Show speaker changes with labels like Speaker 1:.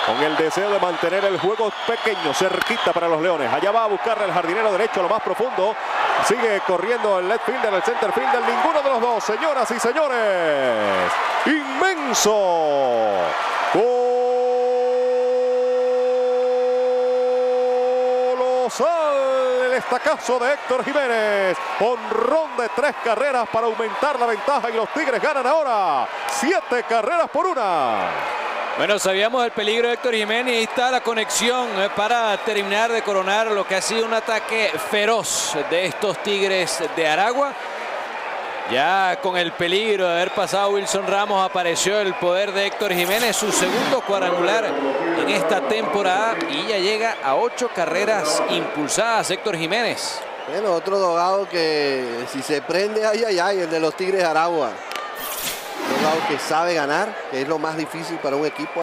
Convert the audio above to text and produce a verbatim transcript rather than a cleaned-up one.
Speaker 1: con el deseo de mantener el juego pequeño, cerquita para los Leones. Allá va a buscarle el jardinero derecho a lo más profundo. Sigue corriendo el left fielder, el center fielder. Ninguno de los dos, señoras y señores. Inmenso. Colosal el estacazo de Héctor Jiménez. Honrón de tres carreras para aumentar la ventaja y los Tigres ganan ahora siete carreras por una.
Speaker 2: Bueno, sabíamos el peligro de Héctor Jiménez y ahí está la conexión eh, para terminar de coronar lo que ha sido un ataque feroz de estos Tigres de Aragua. Ya con el peligro de haber pasado Wilson Ramos apareció el poder de Héctor Jiménez, su segundo cuadrangular en esta temporada y ya llega a ocho carreras impulsadas Héctor Jiménez.
Speaker 3: Bueno, otro dogado que si se prende, ay, ay, ay, el de los Tigres de Aragua. Un dogado que sabe ganar, que es lo más difícil para un equipo.